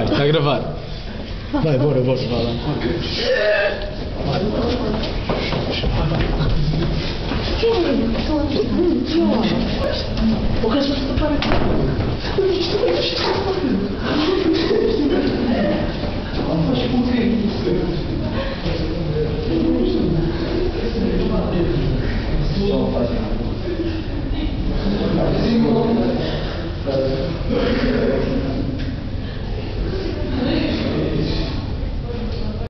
Vai, tá gravado. Vai, bora, vai lá. O resto está para cá.